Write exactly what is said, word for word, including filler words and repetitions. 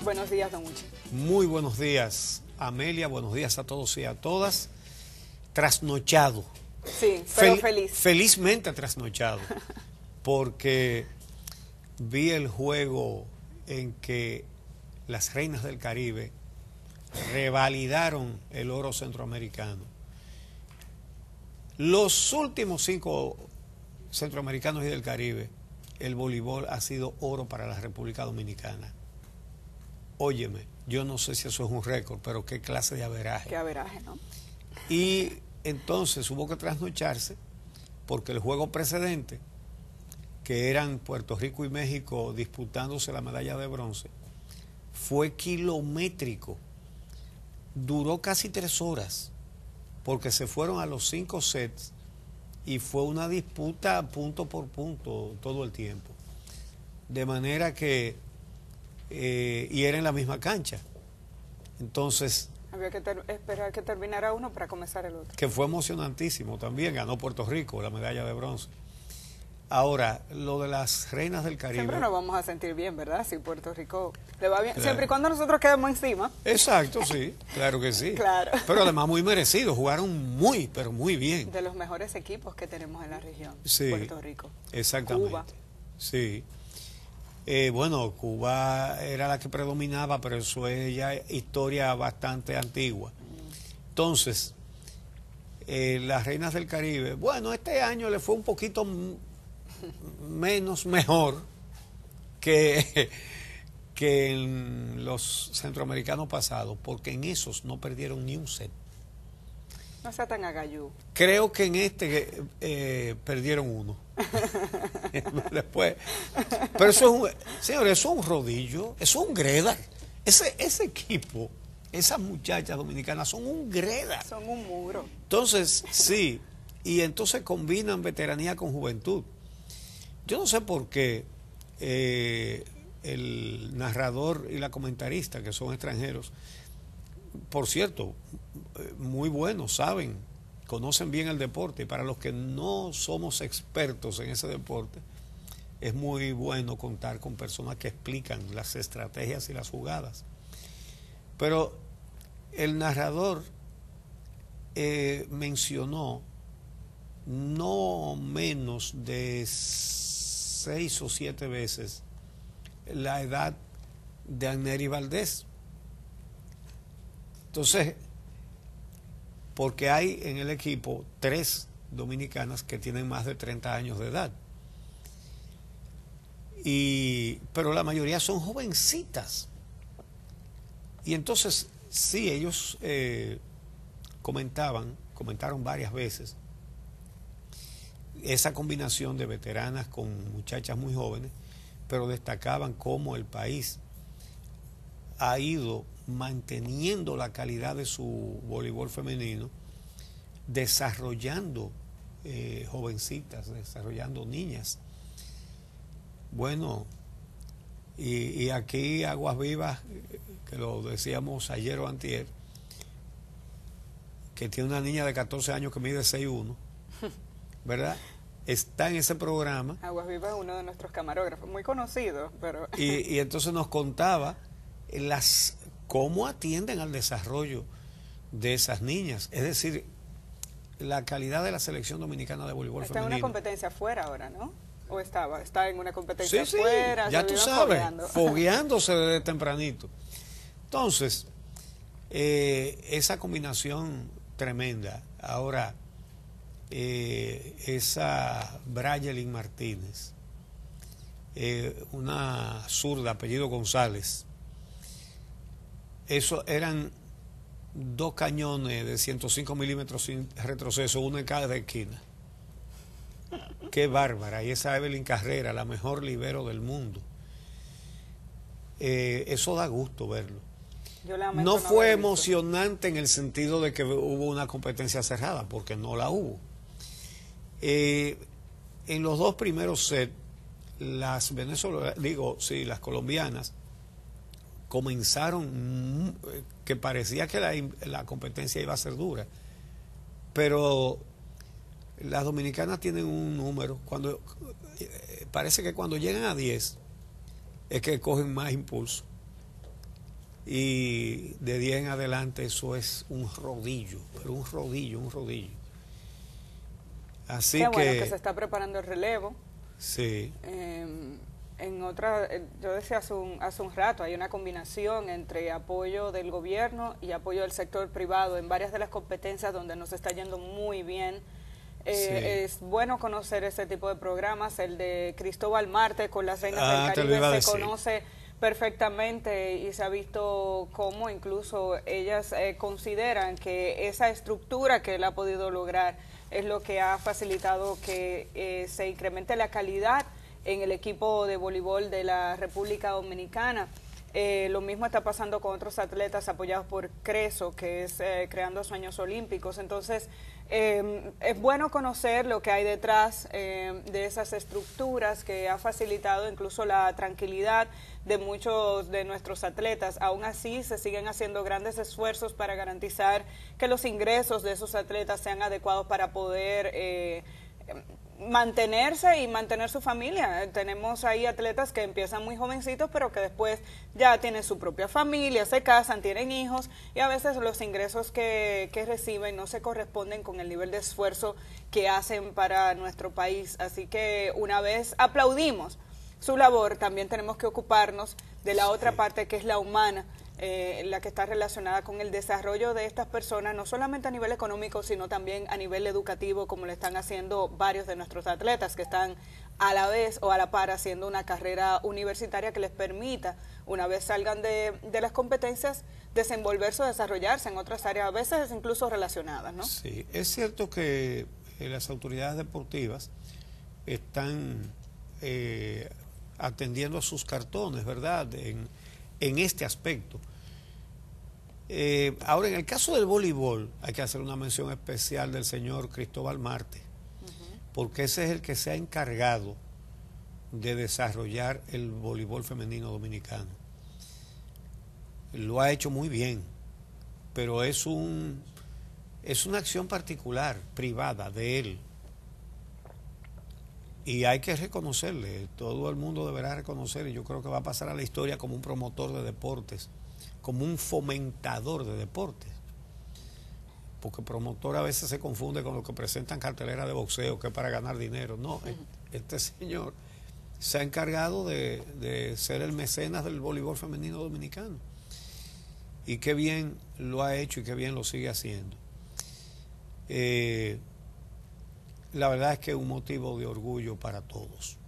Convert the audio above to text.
Buenos días, don Uchi. Muy buenos días, Amelia, buenos días a todos y a todas. Trasnochado. Sí, pero Fel feliz. Felizmente trasnochado, porque vi el juego en que las reinas del Caribe revalidaron el oro centroamericano. Los últimos cinco centroamericanos y del Caribe, el voleibol ha sido oro para la República Dominicana. Óyeme, yo no sé si eso es un récord, pero qué clase de averaje. Qué averaje, ¿no? Y entonces hubo que trasnocharse porque el juego precedente, que eran Puerto Rico y México disputándose la medalla de bronce, fue kilométrico. Duró casi tres horas porque se fueron a los cinco sets y fue una disputa punto por punto todo el tiempo. De manera que, eh, y era en la misma cancha. Entonces... Había que esperar que terminara uno para comenzar el otro. Que fue emocionantísimo también, ganó Puerto Rico la medalla de bronce. Ahora, lo de las reinas del Caribe... Siempre nos vamos a sentir bien, ¿verdad? Si Puerto Rico le va bien, claro. Siempre y cuando nosotros quedemos encima. Exacto, sí, claro que sí. Claro. Pero además muy merecido, jugaron muy, pero muy bien. De los mejores equipos que tenemos en la región, Sí, Puerto Rico. Exactamente. Cuba. Sí. Eh, bueno, Cuba era la que predominaba, pero eso es ya historia bastante antigua. Entonces, eh, las reinas del Caribe, bueno, este año le fue un poquito menos mejor que, que en los centroamericanos pasados, porque en esos no perdieron ni un set. No sea tan agayú. Creo que en este eh, perdieron uno. Después. Pero eso es un, señores, eso es un rodillo, eso es un greda. Ese, ese equipo, esas muchachas dominicanas son un greda. Son un muro. Entonces, sí, y entonces combinan veteranía con juventud. Yo no sé por qué eh, el narrador y la comentarista, que son extranjeros, por cierto, muy buenos, saben, conocen bien el deporte, y para los que no somos expertos en ese deporte, es muy bueno contar con personas que explican las estrategias y las jugadas. Pero el narrador eh, mencionó no menos de seis o siete veces la edad de Anneri Valdés. Entonces, porque hay en el equipo tres dominicanas que tienen más de treinta años de edad. Y, pero la mayoría son jovencitas. Y entonces, sí, ellos eh, comentaban, comentaron varias veces, esa combinación de veteranas con muchachas muy jóvenes, pero destacaban cómo el país ha ido manteniendo la calidad de su voleibol femenino, desarrollando eh, jovencitas, desarrollando niñas. Bueno, y, y aquí Aguas Vivas, que lo decíamos ayer o antier, que tiene una niña de catorce años que mide seis uno, ¿verdad? Está en ese programa. Aguas Vivas es uno de nuestros camarógrafos, muy conocido, pero... Y, y entonces nos contaba las cómo atienden al desarrollo de esas niñas. Es decir, la calidad de la selección dominicana de voleibol está femenino. Está en una competencia afuera ahora, ¿no? ¿O estaba? Está en una competencia sí, afuera. Sí, ya tú sabes, fogueando. fogueándose desde tempranito. Entonces, eh, esa combinación tremenda. Ahora, eh, esa Brayelin Martínez, eh, una zurda, apellido González, eso eran dos cañones de ciento cinco milímetros sin retroceso, uno en cada esquina. Qué bárbara. Y esa Evelyn Carrera, la mejor libero del mundo. Eh, eso da gusto verlo. Yo no no fue emocionante en el sentido de que hubo una competencia cerrada, porque no la hubo. Eh, en los dos primeros sets, las venezolanas, digo, sí, las colombianas, comenzaron, que parecía que la, la competencia iba a ser dura, pero las dominicanas tienen un número, cuando parece que cuando llegan a diez es que cogen más impulso, Y de diez en adelante eso es un rodillo, pero un rodillo, un rodillo. Así Qué que... bueno que se está preparando el relevo. Sí. Eh, en otra, yo decía hace un, hace un rato, hay una combinación entre apoyo del gobierno y apoyo del sector privado en varias de las competencias donde nos está yendo muy bien. Eh, sí. Es bueno conocer ese tipo de programas. El de Cristóbal Marte con las Reinas ah, del Caribe se conoce perfectamente y se ha visto cómo incluso ellas eh, consideran que esa estructura que él ha podido lograr es lo que ha facilitado que eh, se incremente la calidad en el equipo de voleibol de la República Dominicana. Eh, lo mismo está pasando con otros atletas apoyados por CRESO, que es eh, Creando Sueños Olímpicos. Entonces, eh, es bueno conocer lo que hay detrás eh, de esas estructuras que ha facilitado incluso la tranquilidad de muchos de nuestros atletas. Aún así, se siguen haciendo grandes esfuerzos para garantizar que los ingresos de esos atletas sean adecuados para poder eh, mantenerse y mantener su familia. Tenemos ahí atletas que empiezan muy jovencitos, pero que después ya tienen su propia familia, se casan, tienen hijos, y a veces los ingresos que, que reciben no se corresponden con el nivel de esfuerzo que hacen para nuestro país. Así que una vez aplaudimos su labor, también tenemos que ocuparnos de la otra parte, que es la humana, eh, la que está relacionada con el desarrollo de estas personas, no solamente a nivel económico, sino también a nivel educativo, como lo están haciendo varios de nuestros atletas que están a la vez o a la par haciendo una carrera universitaria que les permita, una vez salgan de, de las competencias, desenvolverse o desarrollarse en otras áreas, a veces incluso relacionadas, ¿no? Sí, es cierto que eh, las autoridades deportivas están eh, atendiendo a sus cartones, ¿verdad?, en, en este aspecto. Eh, ahora, en el caso del voleibol, hay que hacer una mención especial del señor Cristóbal Marte, uh-huh. porque ese es el que se ha encargado de desarrollar el voleibol femenino dominicano. Lo ha hecho muy bien, pero es un es una acción particular, privada de él. Y hay que reconocerle, todo el mundo deberá reconocer, y yo creo que va a pasar a la historia como un promotor de deportes, como un fomentador de deportes. Porque promotor a veces se confunde con lo que presentan carteleras de boxeo, que es para ganar dinero. No, uh-huh. este señor se ha encargado de, de ser el mecenas del voleibol femenino dominicano. Y qué bien lo ha hecho y qué bien lo sigue haciendo. Eh, la verdad es que es un motivo de orgullo para todos.